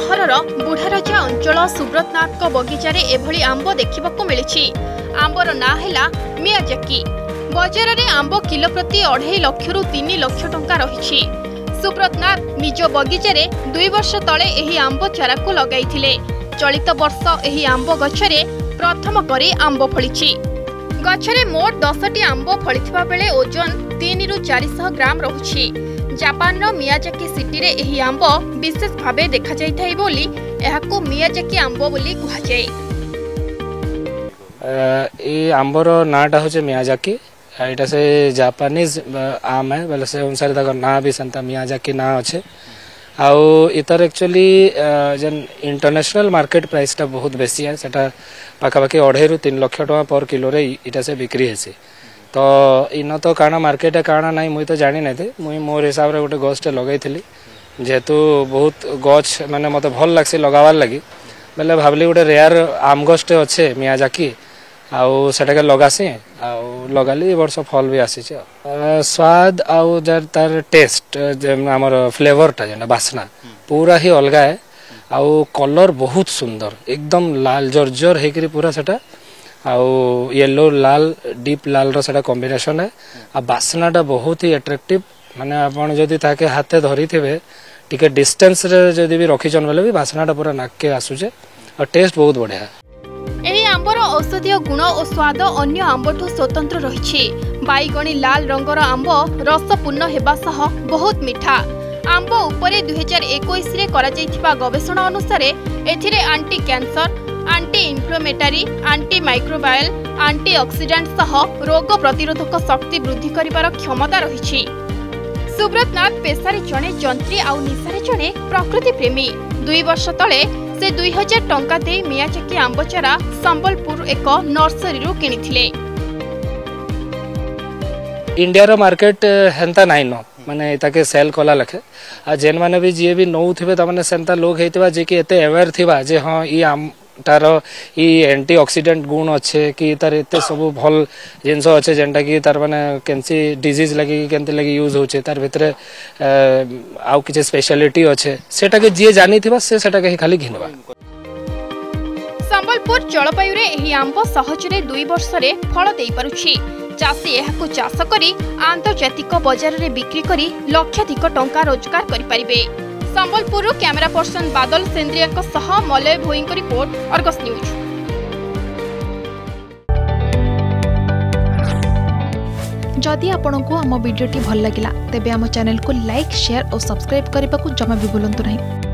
सहरर बुढ़ाराजा अंचल सुब्रतनाथ बगीचार एभली आंब देखा मिली। आंबर ना है मियाजाकी। बजार में आंब किलो प्रति 2.5 लाख रु 3 लाख टंका रही। सुब्रतनाथ निज बगीचार 2 वर्ष तले एही आंब चारा को लगाई। चलित वर्ष एही आंब गछरे प्रथम करी आंब फली। गछरे मोट 10टी आंब फलिथिबा बेले ओजन 3 रु 400 ग्राम रहुछि। जापान रो मियाजाकी सिटी रे एही आंब विशेष भावे देखा जाय थाई बोली एहाको मियाजाकी आंब बोली कुहा जाय। ए आंबर नाटा होचे मियाजाकी। एटा से जापानीज आम है बोले से अनुसार तक ना भी संता मियाजाकी ना अच्छे। आउ इतर एक्चुअली जन इंटरनेशनल मार्केट प्राइस टा बहुत बेसी है। सेटा पाखापाखि 2.5 रु 3 लाख टका पर किलो रे इटा से बिक्री है। तो इन तो काना मार्केट काना ना मुई तो जानी ना थे। मुई मोर हिसाब रे गोटे गछटे लगाई जेहेतु बहुत गछ माने मते भल लागसी लगावार लगी बेले भाबली गोटे रेयर आम गछटे अच्छे मियाजाकी आउ सेटाके लगासी आउ लगाली वर्ष फल भी आसी स्वाद आउ तार टेस्ट आमर फ्लेवरटा जेना बासना पूरा ही अलग है। आउ कलर बहुत सुंदर एकदम लाल जर्जर हेकरी पूरा सेटा आउ येलो लाल डीप लाल रो सेटा कॉम्बिनेशन है। आ बासनाटा बहुत ही अट्रैक्टिव माने आपण जदी ताके हाथे धरी थिबे टिके डिस्टेंस रे जदी भी रखिचन बेले भी बासनाटा पूरा नाक के आसुचे और टेस्ट बहुत बढ़िया है। एही आंबर औषधीय गुण और स्वाद अन्य आंबठू स्वतंत्र रही। बैगणी लाल रंगर आंब रसपूर्ण हेबा सह बहुत मिठा। आंब उपरे 2021 रे करा जायथिबा गवेषणा अनुसार एथिरे anti cancer, anti inflammatory, anti microbial, anti oxidant सह रोग प्रतिरोधक शक्ति वृद्धि करिबार क्षमता रही। सुब्रतनाथ पेशारे जणे जंत्री आउ निशारे जणे प्रकृति प्रेमी। 2 वर्ष तले से 2000 टंका दे मियाजाकी आंब चारा संबलपुर एक नर्सरी रु किनिथिले। इंडिया रो मार्केट हेंता नाइ न माने ताके सेल कला लखे आ जेन माने भी जे भी नौथिबे त माने सेंता लोग हेतिबा जे कि एते अवेयर थिबा जे हां ई आम तार ई एंटी ऑक्सीडेंट गुण अच्छे कि तार एते सब भल जिनस अच्छे जेनटा कि तार माने केनसी डिजीज लगी केनते लगी यूज होचे तार भितरे आउ किछ स्पेशलिटी अच्छे सेटा के जे जानी थिबा से सेटा के खाली घिनबा। संबलपुर जलवायु रे एही आंब सहजरे 2 वर्ष रे फल देई पारुछि। चाषी एहाको चाष करी आंतर्जातिक बाजार रे बिक्री करी लक्षाधिक टंका रोजगार करि परिबे। संबलपुर कैमरा पर्सन बादल सेंद्रिया सह Malay Bhoi report, Argus News. जदि आपंक आम भिडी भल लगा तेब आम चैनल को लाइक, शेयर और सब्सक्राइब करने को जमा भी भूलु नहीं।